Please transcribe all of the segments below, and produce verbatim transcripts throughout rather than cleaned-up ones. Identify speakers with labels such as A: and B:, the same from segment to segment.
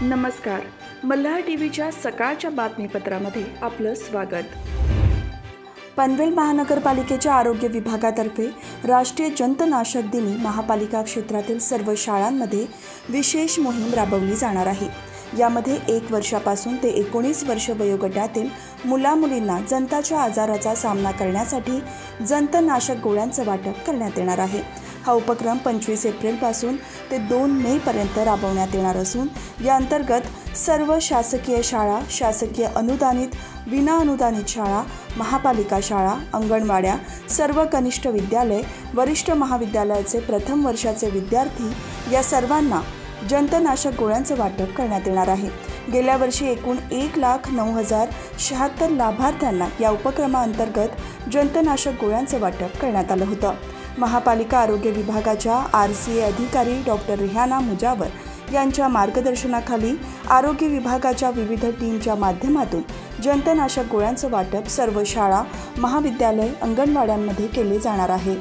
A: नमस्कार. मल्हार टीव्हीच्या सकाळच्या बातमीपत्रामध्ये आपलं स्वागत. पनवेल महानगरपालिकेच्या आरोग्य विभागातर्फे राष्ट्रीय जंतनाशक दिनी महापालिका क्षेत्रातील सर्व शाळांमध्ये विशेष मोहीम राबवली जाणार आहे. यामध्ये एक वर्षापासून ते एकोणीस वर्ष वयोगटातील मुलामुलींना जंताच्या आजाराचा सामना करण्यासाठी जंतनाशक गोळ्यांचं वाटप करण्यात येणार आहे. हा उपक्रम पंचवीस एप्रिलपासून ते दोन मेपर्यंत राबवण्यात येणार असून या अंतर्गत सर्व शासकीय शाळा, शासकीय अनुदानित, विनाअनुदानित शाळा, महापालिका शाळा, अंगणवाड्या, सर्व कनिष्ठ विद्यालय, वरिष्ठ महाविद्यालयाचे प्रथम वर्षाचे विद्यार्थी या सर्वांना जंतनाशक गोळ्यांचं वाटप करण्यात येणार आहे. गेल्या वर्षी एकूण एक लाख नऊ हजार शहात्तर लाभार्थ्यांना या उपक्रमाअंतर्गत जंतनाशक गोळ्यांचं वाटप करण्यात आलं होतं. महापालिका आरोग्य विभागाच्या आर सी ए अधिकारी डॉक्टर रिहाना मुजावर यांच्या मार्गदर्शनाखाली आरोग्य विभागाच्या विविध टीमच्या माध्यमातून जंतनाशक गोळ्यांचं वाटप सर्व शाळा, महाविद्यालय, अंगणवाड्यांमध्ये केले जाणार आहे.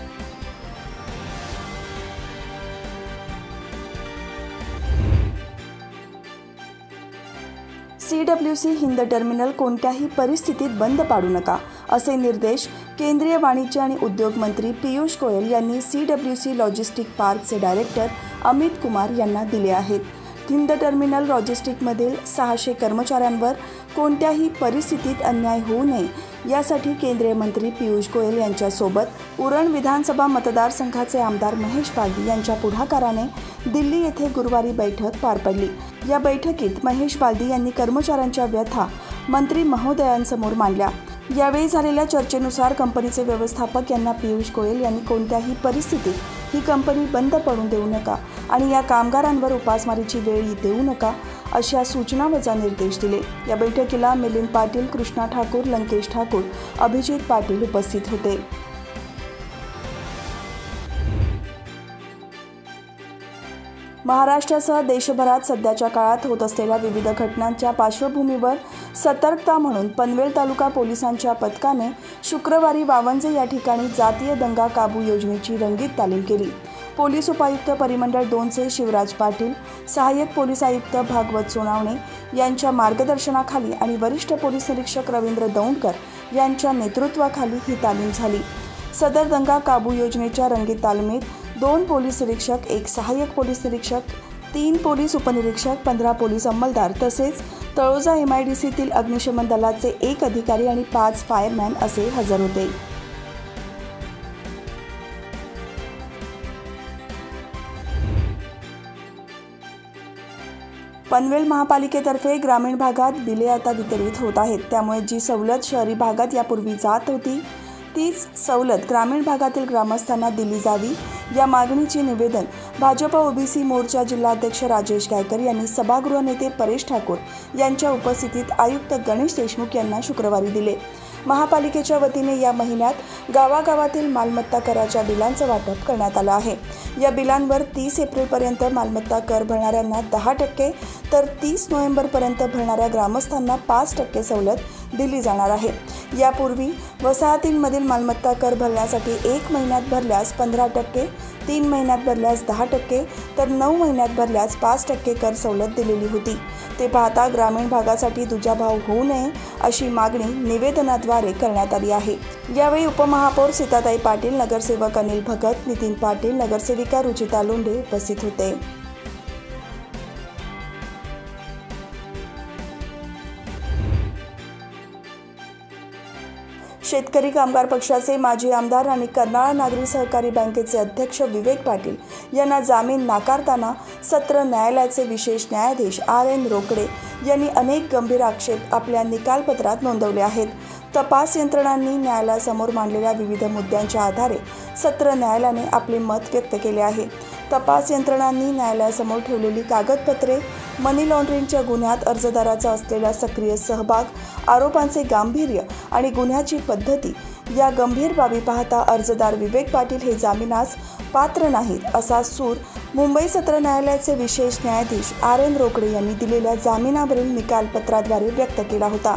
A: C W C Hind terminal कोणत्याही परिस्थितीत बंद पाडू नका, असे निर्देश केंद्रीय वाणिज्य आणि उद्योग मंत्री पियुष गोयल यांनी सी डब्ल्यू सी लॉजिस्टिक पार्कचे डायरेक्टर अमित कुमार यांना दिले आहेत. हिंद टर्मिनल लॉजिस्टिकमधील सहाशे कर्मचाऱ्यांवर कोणत्याही परिस्थितीत अन्याय होऊ नये यासाठी केंद्रीय मंत्री पियुष गोयल यांच्यासोबत उरण विधानसभा मतदारसंघाचे आमदार महेश बालदी यांच्या पुढाकाराने दिल्ली येथे गुरुवारी बैठक पार पडली. या बैठकीत महेश बालदी यांनी कर्मचाऱ्यांच्या व्यथा मंत्री महोदयांसमोर मांडल्या. यावेळी झालेल्या चर्चेनुसार कंपनीचे व्यवस्थापक यांना पियुष गोयल यांनी कोणत्याही परिस्थितीत ही कंपनी बंद पडून देऊ नका आणि या कामगारांवर उपासमारीची वेळ देऊ नका अशा सूचना वजा निर्देश दिले. या बैठकीला मिलिंद पाटील, कृष्णा ठाकूर, लंकेश ठाकूर, अभिजित पाटील उपस्थित होते. महाराष्ट्रासह देशभरात सध्याच्या काळात होत असलेल्या विविध घटनांच्या पार्श्वभूमीवर सतर्कता म्हणून पनवेल तालुका पोलिसांच्या पथकाने शुक्रवारी वावंजे या ठिकाणी जातीय दंगा काबू योजनेची रंगीत तालीम केली. पोलीस उपायुक्त परिमंडळ दोनचे शिवराज पाटील, सहाय्यक पोलीस आयुक्त भागवत सोनावणे यांच्या मार्गदर्शनाखाली आणि वरिष्ठ पोलीस निरीक्षक रवींद्र दौंडकर यांच्या नेतृत्वाखाली ही तालीम झाली. सदर दंगा काबू योजनेच्या रंगीत तालमीत दोन पोलीस निरीक्षक, एक सहाय्यक पोलीस निरीक्षक, तीन पोलीस उपनिरीक्षक, पंधरा पोलीस अंमलदार तसेच तळोजा एम आय डी सीतील अग्निशमन दलाचे एक अधिकारी आणि पाच फायरमॅन असे हजर होते. पनवेल महापालिकेतर्फे ग्रामीण भागात बिले आता वितरित होत आहेत. त्यामुळे जी सवलत शहरी भागात यापूर्वी जात होती तीच सवलत ग्रामीण भागातील ग्रामस्थांना दिली जावी या मागणीचे निवेदन भाजप ओबीसी मोर्चा जिल्हाध्यक्ष राजेश गायकर यांनी सभागृह नेते परेश ठाकूर यांच्या उपस्थितीत आयुक्त गणेश देशमुख यांना शुक्रवारी दिले. महापालिकेच्या वतीने या महिन्यात गावागावातील मालमत्ता कराच्या बिलांचं वाटप करण्यात आलं आहे. या बिलांवर तीस एप्रिलपर्यंत मालमत्ता कर भरणाऱ्यांना दहा टक्के तर तीस नोव्हेंबरपर्यंत भरणाऱ्या ग्रामस्थांना पाच टक्के सवलत दिली जाणार आहे. यापूर्वी वसाहतींमधील मालमत्ता कर भरण्यासाठी एक महिन्यात भरल्यास पंधरा टक्के, तीन महिन्यात भरल्यास दहा टक्के तर नऊ महिन्यात भरल्यास पाच टक्के कर सवलत दिलेली होती. ते पाहता ग्रामीण भागासाठी दुजाभाव होऊ नये अशी मागणी निवेदनाद्वारे करण्यात आली आहे. यावेळी उपमहापौर सीताताई पाटील, नगरसेवक अनिल भगत, नितीन पाटील, नगरसेविका रुचिता लोंढे उपस्थित होते. शेतकरी कामगार पक्षाचे माजी आमदार आणि कर्नाळा नागरी सहकारी बँकेचे अध्यक्ष विवेक पाटील यांना जामीन नाकारताना सत्र न्यायालयाचे विशेष न्यायाधीश आर एन रोकडे यांनी अनेक गंभीर आक्षेप आपल्या निकालपत्रात नोंदवले आहेत. तपास यंत्रणांनी न्यायालयासमोर मांडलेल्या विविध मुद्द्यांच्या आधारे सत्र न्यायालयाने आपले मत व्यक्त केले आहे. तपास यंत्रणांनी न्यायालयासमोर ठेवलेली कागदपत्रे, मनी लॉन्ड्रिंगच्या गुन्ह्यात अर्जदाराचा असलेला सक्रिय सहभाग, आरोपांचे गांभीर्य आणि गुन्ह्याची पद्धती या गंभीर बाबी पाहता अर्जदार विवेक पाटील हे जामिनास पात्र नाहीत असा सूर मुंबई सत्र न्यायालयाचे विशेष न्यायाधीश आर एन रोकडे यांनी दिलेल्या जामिनावरील निकालपत्राद्वारे व्यक्त केला होता.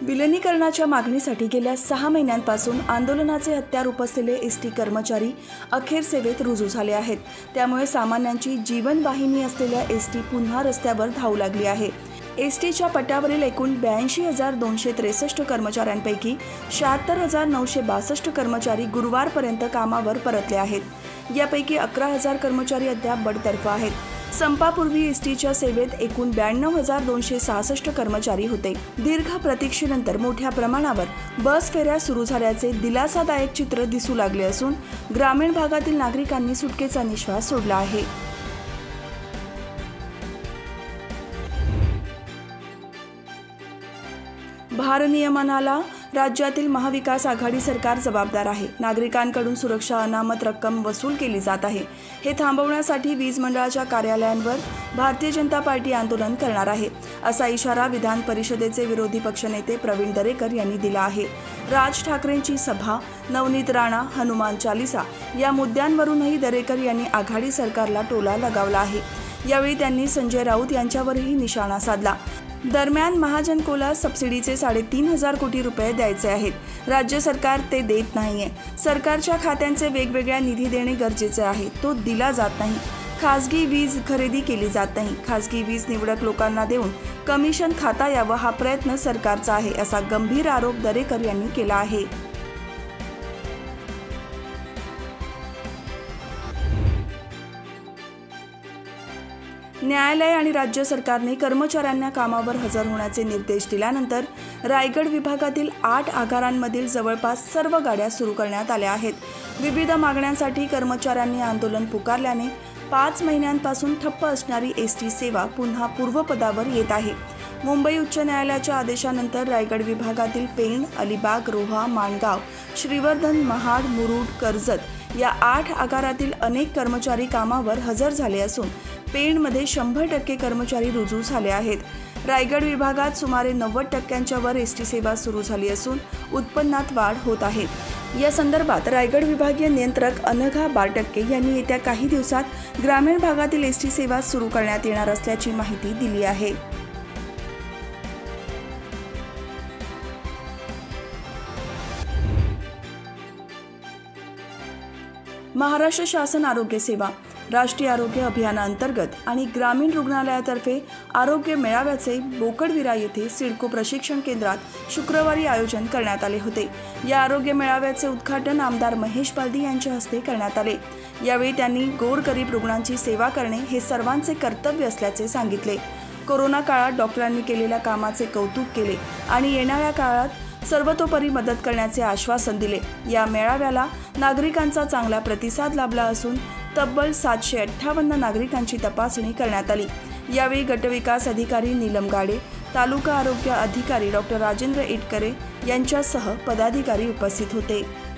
A: विलिनीकरणाच्या मागणीसाठी गेल्या सहा महिन्यांपासून आंदोलनाचे हत्यार उपसलेले एस टी कर्मचारी अखेर सेवेत रुजू झाले आहेत. त्यामुळे सामान्यांची जीवनवाहिनी असलेल्या एस टी पुन्हा रस्त्यावर धावू लागली आहे. एस टीच्या पट्ट्यावरील एकूण ब्याऐंशी हजार दोनशे त्रेसष्ट कर्मचाऱ्यांपैकी शहात्तर हजार नऊशे बासष्ट कर्मचारी गुरुवारपर्यंत कामावर परतले आहेत. यापैकी अकरा हजार कर्मचारी अद्याप बडतर्फ आहेत. संपापूर्वी एस टीच्या सेवेत एकूण ब्याण्णव हजार दोनशे सहासष्ट कर्मचारी होते. दीर्घ प्रतीक्षेनंतर मोठ्या प्रमाणावर बस फेऱ्या सुरू झाल्याचे दिलासादायक चित्र दिसू लागले असून ग्रामीण भागातील नागरिकांनी सुटकेचा निश्वास सोडला आहे. भारनियमनाला राज्यातील महाविकास आघाडी सरकार जबाबदार आहे. नागरिकांकडून सुरक्षा अनामत रक्कम वसूल केली जात आहे. हे थांबवण्यासाठी वीज मंडळाच्या कार्यालयांवर भारतीय जनता पार्टी आंदोलन करणार आहे, असा इशारा विधान परिषदेचे विरोधी पक्षनेते प्रवीण दरेकर यांनी दिला आहे. राज ठाकरेंची सभा, नवनीत राणा, हनुमान चालिसा या मुद्द्यांवरूनही दरेकर यांनी आघाडी सरकारला टोला लगावला आहे. यावेळी त्यांनी संजय राऊत यांच्यावरही निशाणा साधला. दरम्यान महाजन कोला सबसिडीचे साडेतीन हजार कोटी रुपये द्यायचे आहेत. राज्य सरकार ते देत नाहीये. सरकारच्या खात्यांचे वेगवेगळ्या निधी देणे गरजेचे आहे. तो दिला जात नाही. खासगी वीज खरेदी केली जात नाही. खासगी वीज निवडक लोकांना देऊन कमिशन खाता यावं हा प्रयत्न सरकारचा आहे, असा गंभीर आरोप दरेकर यांनी केला आहे. न्यायालय आणि राज्य सरकारने कर्मचाऱ्यांना कामावर हजर होण्याचे निर्देश दिल्यानंतर रायगड विभागातील आठ आगारांमधील जवळपास सर्व गाड्या सुरू करण्यात आल्या आहेत. विविध मागण्यांसाठी कर्मचाऱ्यांनी आंदोलन पुकारल्याने पाच महिन्यांपासून ठप्प असणारी एस टी सेवा पुन्हा पूर्वपदावर येत आहे. मुंबई उच्च न्यायालयाच्या आदेशानंतर रायगड विभागातील पेण, अलिबाग, रोहा, माणगाव, श्रीवर्धन, महाड, मुरुड, कर्जत या आठ आगारातील अनेक कर्मचारी कामावर हजर झाले असून पेणमध्ये शंभर टक्के कर्मचारी रुजू झाले आहेत. रायगड विभागात सुमारे नव्वद टक्क्यांच्या वर एस टी सेवा सुरू झाली असून उत्पन्नात वाढ होत आहे. या संदर्भात रायगड विभागीय नियंत्रक अनघा बारटक्के यांनी येत्या काही दिवसात ग्रामीण भागातील एस टी सेवा सुरू करण्यात येणार असल्याची माहिती दिली आहे. महाराष्ट्र शासन आरोग्य सेवा राष्ट्रीय आरोग्य अभियानाअंतर्गत आणि ग्रामीण रुग्णालयातर्फे आरोग्य मेळाव्याचे बोकडविरा येथे सिडको प्रशिक्षण केंद्रात शुक्रवारी आयोजन करण्यात आले होते. या आरोग्य मेळाव्याचे उद्घाटन आमदार महेश बालदी यांच्या हस्ते करण्यात आले. यावेळी त्यांनी गोरगरीब रुग्णांची सेवा करणे हे सर्वांचे कर्तव्य असल्याचे सांगितले. कोरोना काळात डॉक्टरांनी केलेल्या कामाचे कौतुक केले आणि येणाऱ्या काळात सर्वतोपरी मदत करण्याचे आश्वासन दिले. या मेळाव्याला नागरिकांचा चांगला प्रतिसाद लाभला असून तब्बल सातशे अठ्ठावन्न नागरिकांची तपासणी करण्यात आली. यावेळी गटविकास अधिकारी नीलम गाडे, तालुका आरोग्य अधिकारी डॉक्टर राजेंद्र इटकरे यांच्यासह पदाधिकारी उपस्थित होते.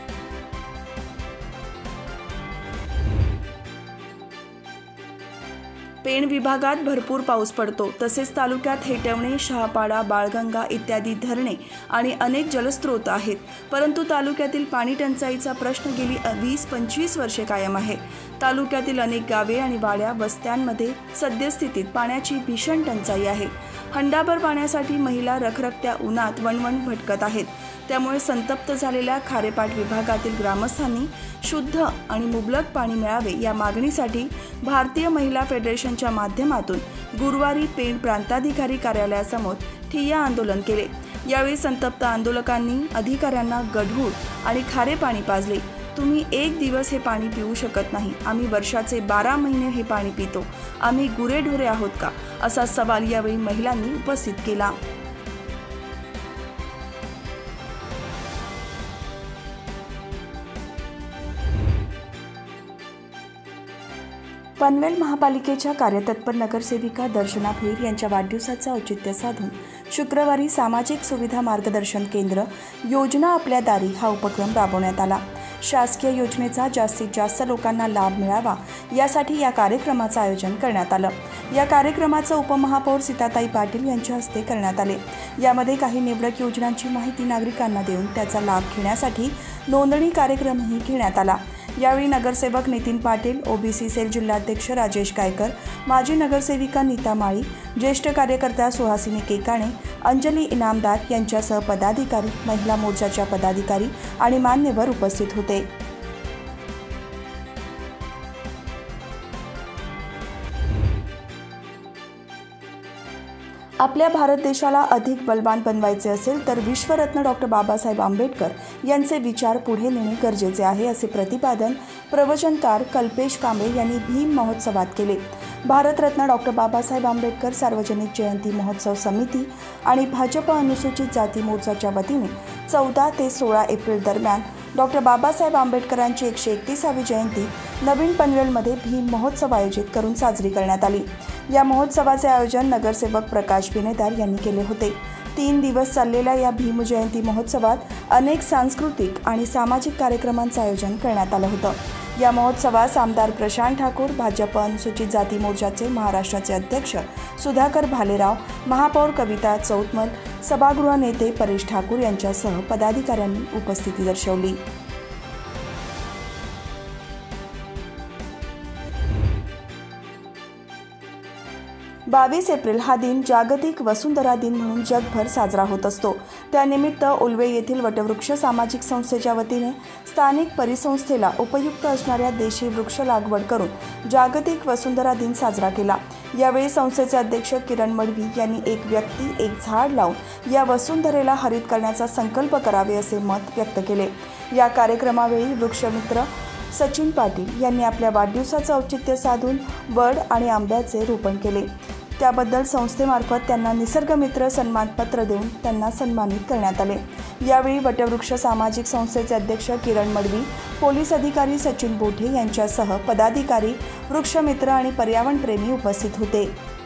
A: पेण विभागात भरपूर पाऊस पडतो. तसेच तालुक्यात हेटवणे, शहापाडा, बाळगंगा इत्यादी धरणे आणि अनेक जलस्रोत आहेत. परंतु तालुक्यातील पाणी टंचाईचा प्रश्न गेली वीस पंचवीस वर्षे कायम आहे. तालुक्यातील अनेक गावे आणि वाड्या वस्त्यांमध्ये सद्यस्थितीत पाण्याची भीषण टंचाई आहे. हंडाभर पाण्यासाठी महिला रखरखत्या उन्हात वणवण भटकत आहेत. त्यामुळे संतप्त झालेल्या खारेपाट विभागातील ग्रामस्थांनी शुद्ध आणि मुबलक पाणी मिळावे या मागणीसाठी भारतीय महिला फेडरेशनच्या माध्यमातून गुरुवारी पेण प्रांताधिकारी कार्यालयासमोर ठिय्या आंदोलन केले. यावेळी संतप्त आंदोलकांनी अधिकाऱ्यांना गढूळ आणि खारे पाणी पाजले. तुम्ही एक दिवस हे पाणी पिऊ शकत नाही. आम्ही वर्षाचे बारा महिने हे पाणी पितो. आम्ही गुरेढोरे आहोत का, असा सवाल यावेळी महिलांनी उपस्थित केला. पनवेल महापालिकेच्या कार्यतत्पर नगरसेविका दर्शना भोईर यांच्या वाढदिवसाचं औचित्य साधून शुक्रवारी सामाजिक सुविधा मार्गदर्शन केंद्र योजना आपल्या दारी हा उपक्रम राबवण्यात आला. शासकीय योजनेचा जास्तीत जास्त लोकांना लाभ मिळावा यासाठी या कार्यक्रमाचं आयोजन करण्यात आलं. या कार्यक्रमाचं उपमहापौर सीताताई पाटील यांच्या हस्ते करण्यात आले. यामध्ये काही निवडक योजनांची माहिती नागरिकांना देऊन त्याचा लाभ घेण्यासाठी नोंदणी कार्यक्रमही घेण्यात आला. यावेळी नगरसेवक नितीन पाटील, ओबीसी सेल जिल्हाध्यक्ष राजेश गायकर, माजी नगरसेविका नीता माळी, ज्येष्ठ कार्यकर्त्या सुहासिनी केकाणे, अंजली इनामदार यांच्यासह पदाधिकारी, महिला मोर्चाच्या पदाधिकारी आणि मान्यवर उपस्थित होते. आपल्या भारत देशाला अधिक बलवान बनवायचे असेल तर विश्वरत्न डॉक्टर बाबासाहेब आंबेडकर यांचे विचार पुढे नेणे गरजेचे आहे, असे प्रतिपादन प्रवचनकार कल्पेश कांबळे यांनी भीम महोत्सवात केले. भारतरत्न डॉक्टर बाबासाहेब आंबेडकर सार्वजनिक जयंती महोत्सव समिती आणि भाजप अनुसूचित जाती मोर्चाच्या वतीने चौदा ते सोळा एप्रिल दरम्यान डॉक्टर बाबासाहेब आंबेडकरांची एकशे एकतीसावी जयंती नवीन पनवेलमध्ये भीम महोत्सव आयोजित करून साजरी करण्यात आली. या महोत्सवाचे आयोजन नगरसेवक प्रकाश बिनेदार यांनी केले होते. तीन दिवस चाललेल्या या भीम जयंती महोत्सवात अनेक सांस्कृतिक आणि सामाजिक कार्यक्रमांचं आयोजन करण्यात आलं होतं. या महोत्सवास आमदार प्रशांत ठाकूर, भाजप अनुसूचित जाती मोर्चाचे महाराष्ट्राचे अध्यक्ष सुधाकर भालेराव, महापौर कविता चौतमल, सभागृह नेते परेश ठाकूर यांच्यासह पदाधिकाऱ्यांनी उपस्थिती दर्शवली. बावीस एप्रिल हा दिन जागतिक वसुंधरा दिन म्हणून जगभर साजरा होत असतो. त्यानिमित्त उल्वे येथील वटवृक्ष सामाजिक संस्थेच्या वतीने स्थानिक परिसंस्थेला उपयुक्त असणाऱ्या देशी वृक्ष लागवड करून जागतिक वसुंधरा दिन साजरा केला. यावेळी संस्थेचे अध्यक्ष किरण मडवी यांनी एक व्यक्ती एक झाड लावून या वसुंधरेला हरित करण्याचा संकल्प करावे असे मत व्यक्त केले. या कार्यक्रमावेळी वृक्षमित्र सचिन पाटील यांनी आपल्या वाढदिवसाचं औचित्य साधून वड आणि आंब्याचे रोपण केले. त्याबद्दल संस्थेमार्फत त्यांना निसर्गमित्र सन्मानपत्र देऊन त्यांना सन्मानित करण्यात आले. यावेळी वटवृक्ष सामाजिक संस्थेचे अध्यक्ष किरण मडवी, पोलीस अधिकारी सचिन बोठे यांच्यासह पदाधिकारी, वृक्षमित्र आणि पर्यावरणप्रेमी उपस्थित होते.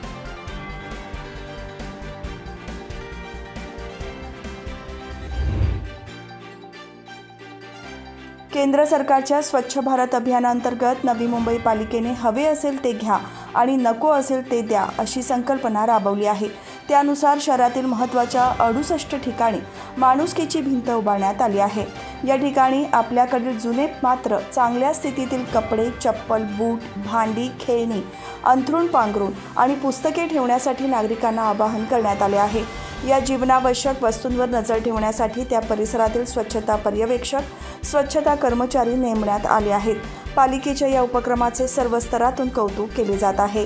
A: केंद्र सरकारच्या स्वच्छ भारत अभियानांतर्गत नवी मुंबई पालिकेने हवे असेल ते घ्या आणि नको असेल ते द्या अशी संकल्पना राबवली आहे. त्यानुसार शहरातील महत्त्वाच्या अडुसष्ट ठिकाणी माणुसकीची भिंत उभारण्यात आली आहे. या ठिकाणी आपल्याकडील जुने मात्र चांगल्या स्थितीतील कपडे, चप्पल, बूट, भांडी, खेळणी, अंथरूण पांघरूण आणि पुस्तके ठेवण्यासाठी नागरिकांना आवाहन करण्यात आले आहे. या जीवनावश्यक वस्तूंवर नजर ठेवण्यासाठी त्या परिसरातील स्वच्छता पर्यवेक्षक, स्वच्छता कर्मचारी नेमण्यात आले आहेत. पालिकेच्या या उपक्रमाचे सर्व स्तरातून कौतुक केले जात आहे.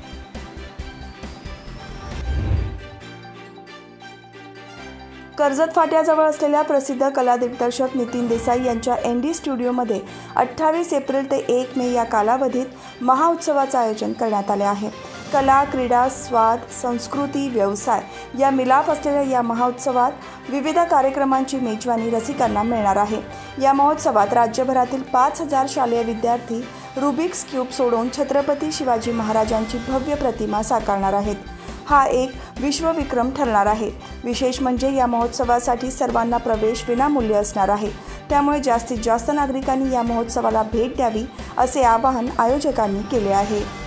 A: कर्जत फाट्याजवळ असलेल्या प्रसिद्ध कला दिग्दर्शक नितीन देसाई यांच्या एन डी स्टुडिओमध्ये अठ्ठावीस एप्रिल ते एक मे या कालावधीत महाउत्सवाचं आयोजन करण्यात आले आहे. कला, क्रीडा, स्वाद, संस्कृती, व्यवसाय या मिलाफ असलेल्या या महोत्सवात विविध कार्यक्रमांची मेजवानी रसिकांना मिळणार आहे. या महोत्सवात राज्यभरातील पाच हजार शालेय विद्यार्थी रुबिक्स क्यूब सोडवून छत्रपती शिवाजी महाराजांची भव्य प्रतिमा साकारणार आहेत. हा एक विश्वविक्रम ठरणार आहे. विशेष म्हणजे या महोत्सवासाठी सर्वांना प्रवेश विनामूल्य असणार आहे. त्यामुळे जास्तीत जास्त नागरिकांनी या महोत्सवाला भेट द्यावी असे आवाहन आयोजकांनी केले आहे.